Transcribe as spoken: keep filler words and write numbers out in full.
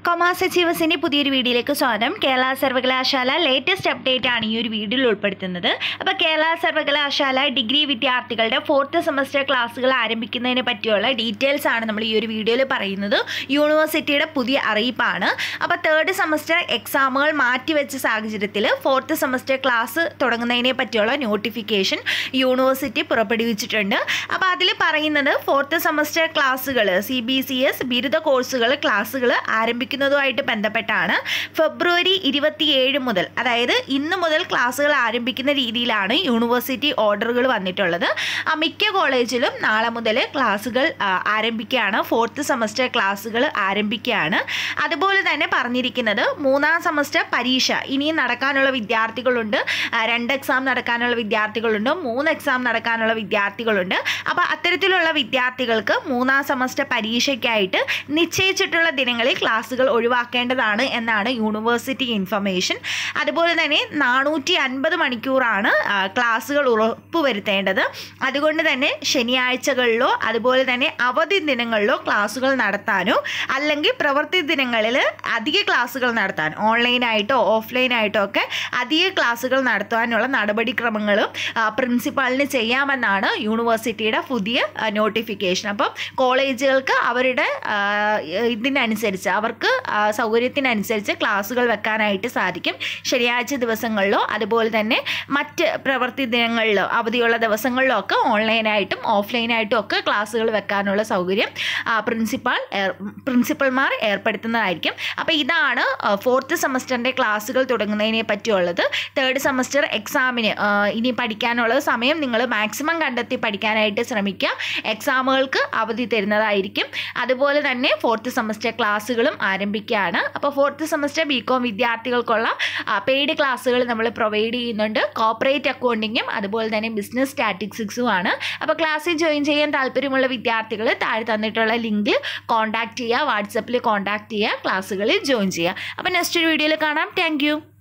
Commerce അച്ചീവേഴ്സിൻ്റെ പുതിയൊരു വീഡിയോയിലേക്ക് സ്വാഗതം. കേരള സർവകലാശാല ലേറ്റസ്റ്റ് അപ്ഡേറ്റ് ആണ് ഈ ഒരു വീഡിയോയിൽ ഉൾപ്പെടുത്തുന്നത്. അപ്പോൾ കേരള സർവകലാശാല ഡിഗ്രി വിദ്യാർത്ഥികളുടെ ഫോർത്ത് സെമസ്റ്റർ ക്ലാസ്സുകൾ ആരംഭിക്കുന്നതിനെ പറ്റിയുള്ള ഡീറ്റെയിൽസ് ആണ് നമ്മൾ ഈ ഒരു വീഡിയോയിൽ പറയുന്നത്. യൂണിവേഴ്സിറ്റിയുടെ പുതിയ അറിയിപ്പാണ്. അപ്പോൾ തേർഡ് സെമസ്റ്റർ എക്സാമുകൾ മാറ്റിവെച്ച സാഹചര്യത്തിൽ ഫോർത്ത് സെമസ്റ്റർ ക്ലാസ് തുടങ്ങുന്നതിനെ പറ്റിയുള്ള നോട്ടിഫിക്കേഷൻ യൂണിവേഴ്സിറ്റി പുറപ്പെടുവിച്ചിട്ടുണ്ട്. അപ്പോൾ അതിൽ പറയുന്നത് ഫോർത്ത് സെമസ്റ്റർ ക്ലാസ്സുകൾ സി ബി സി എസ് ബിരുദ കോഴ്സുകൾ ക്ലാസ്സുകൾ ആരംഭിക്കുന്നതുമായിട്ട് ബന്ധപ്പെട്ടാണ് ഫെബ്രുവരി ഇരുപത്തിയേഴ് മുതൽ, അതായത് ഇന്ന് മുതൽ ക്ലാസ്സുകൾ ആരംഭിക്കുന്ന രീതിയിലാണ് യൂണിവേഴ്സിറ്റി ഓർഡറുകൾ വന്നിട്ടുള്ളത്. മിക്ക കോളേജിലും നാളെ മുതൽ ക്ലാസ്സുകൾ ആരംഭിക്കുകയാണ്, ഫോർത്ത് സെമസ്റ്റർ ക്ലാസ്സുകൾ ആരംഭിക്കുകയാണ്. അതുപോലെ തന്നെ പറഞ്ഞിരിക്കുന്നത് മൂന്നാം സെമസ്റ്റർ പരീക്ഷ ഇനിയും നടക്കാനുള്ള വിദ്യാർത്ഥികളുണ്ട്, രണ്ട് എക്സാം നടക്കാനുള്ള വിദ്യാർത്ഥികളുണ്ട്, മൂന്ന് എക്സാം നടക്കാനുള്ള വിദ്യാർത്ഥികളുണ്ട്. അപ്പോൾ അത്തരത്തിലുള്ള വിദ്യാർത്ഥികൾക്ക് മൂന്നാം സെമസ്റ്റർ പരീക്ഷയ്ക്കായിട്ട് നിശ്ചയിച്ചിട്ടുള്ള ദിനങ്ങളിൽ ക്ലാസ്സുകൾ ഒഴിവാക്കേണ്ടതാണ് എന്നാണ് യൂണിവേഴ്സിറ്റി ഇൻഫർമേഷൻ. അതുപോലെ തന്നെ നാനൂറ്റി അൻപത് മണിക്കൂറാണ് ക്ലാസ്സുകൾ ഉറപ്പുവരുത്തേണ്ടത്. അതുകൊണ്ട് തന്നെ ശനിയാഴ്ചകളിലോ അതുപോലെ തന്നെ അവധി ദിനങ്ങളിലോ ക്ലാസ്സുകൾ നടത്താനോ അല്ലെങ്കിൽ പ്രവൃത്തി ദിനങ്ങളിൽ അധിക ക്ലാസ്സുകൾ നടത്താൻ ഓൺലൈനായിട്ടോ ഓഫ്ലൈനായിട്ടോ ഒക്കെ അധിക ക്ലാസ്സുകൾ നടത്താനുള്ള നടപടിക്രമങ്ങളും പ്രിൻസിപ്പാളിന് ചെയ്യാമെന്നാണ് യൂണിവേഴ്സിറ്റിയുടെ പുതിയ നോട്ടിഫിക്കേഷൻ. അപ്പം കോളേജുകൾക്ക് അവരുടെ ഇതിനനുസരിച്ച് അവർക്ക് സൗകര്യത്തിനനുസരിച്ച് ക്ലാസ്സുകൾ വെക്കാനായിട്ട് സാധിക്കും. ശനിയാഴ്ച ദിവസങ്ങളിലോ അതുപോലെ തന്നെ മറ്റ് പ്രവൃത്തി ദിനങ്ങളിലോ അവധിയുള്ള ദിവസങ്ങളിലോ ഒക്കെ ഓൺലൈനായിട്ടും ഓഫ്ലൈനായിട്ടും ഒക്കെ ക്ലാസ്സുകൾ വെക്കാനുള്ള സൗകര്യം പ്രിൻസിപ്പാൾ പ്രിൻസിപ്പൽമാർ ഏർപ്പെടുത്തുന്നതായിരിക്കും. അപ്പോൾ ഇതാണ് ഫോർത്ത് സെമസ്റ്ററിൻ്റെ ക്ലാസ്സുകൾ തുടങ്ങുന്നതിനെ പറ്റിയുള്ളത്. തേർഡ് സെമസ്റ്റർ എക്സാമിന് ഇനി പഠിക്കാനുള്ള സമയം നിങ്ങൾ മാക്സിമം കണ്ടെത്തി പഠിക്കാനായിട്ട് ശ്രമിക്കുക. എക്സാമുകൾക്ക് അവധി തരുന്നതായിരിക്കും. അതുപോലെ തന്നെ ഫോർത്ത് സെമസ്റ്റർ ക്ലാസ്സുകളും ആരംഭിക്കുകയാണ്. അപ്പോൾ ഫോർത്ത് സെമസ്റ്റർ ബി കോം വിദ്യാർത്ഥികൾക്കുള്ള പെയ്ഡ് ക്ലാസ്സുകൾ നമ്മൾ പ്രൊവൈഡ് ചെയ്യുന്നുണ്ട്. കോർപ്പറേറ്റ് അക്കൗണ്ടിങ്ങും അതുപോലെ തന്നെ ബിസിനസ് സ്റ്റാറ്റിസ്റ്റിക്സും ആണ്. അപ്പോൾ ക്ലാസ്സിൽ ജോയിൻ ചെയ്യാൻ താല്പര്യമുള്ള വിദ്യാർത്ഥികൾ താഴെ തന്നിട്ടുള്ള ലിങ്കിൽ കോൺടാക്ട് ചെയ്യുക, വാട്സപ്പിൽ കോൺടാക്ട് ചെയ്യുക, ക്ലാസ്സുകളിൽ ജോയിൻ ചെയ്യുക. അപ്പോൾ നെക്സ്റ്റ് ഒരു വീഡിയോയിൽ കാണാം. താങ്ക്